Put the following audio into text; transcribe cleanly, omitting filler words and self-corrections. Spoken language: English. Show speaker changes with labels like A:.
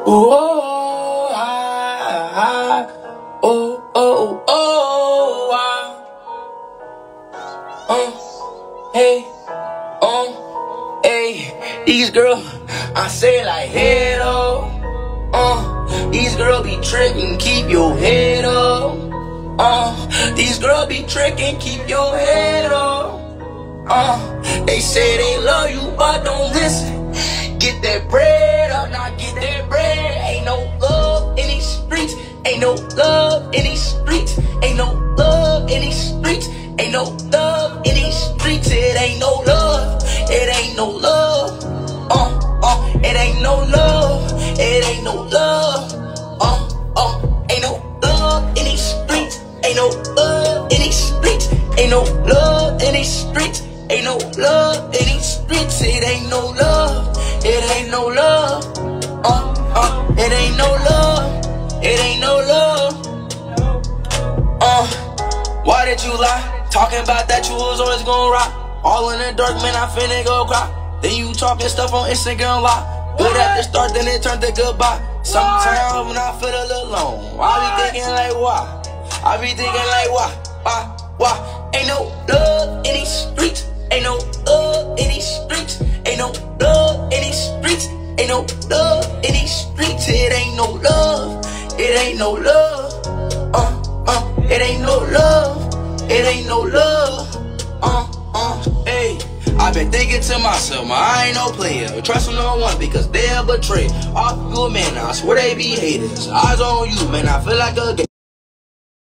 A: Oh, oh, oh, oh, hey, hey, these girls, I say like head up, these girls be tricking, keep your head up, these girls be tricking, keep your head up, they say they love you, but don't listen. Get that bread up, now get that bread. Ain't no love in these streets. Ain't no love in these streets. Ain't no love in these streets. Ain't no love in these streets. It ain't no love. It ain't no love. It ain't no love. It ain't no love. Ain't no love in these streets. Ain't no love in these streets. Ain't no love in these streets. Ain't no love in these streets. It ain't no love. It ain't no love, it ain't no love, it ain't no love, why did you lie? Talking about that you was always gonna rock. All in the dark, man, I finna go cry. Then you talking stuff on Instagram live. Good at the start, then it turned to goodbye. Sometimes when I feel a little alone, I be thinking like why? I be thinking like why? Ain't no love in these streets. Ain't no love in these streets. Ain't no love in these streets. Ain't no love in these streets. It ain't no love. It ain't no love. It ain't no love. It ain't no love. Hey, I been thinking to myself, man, I ain't no player. Trust no one because they'll betray. All good man, I swear they be haters. Eyes on you, man, I feel like a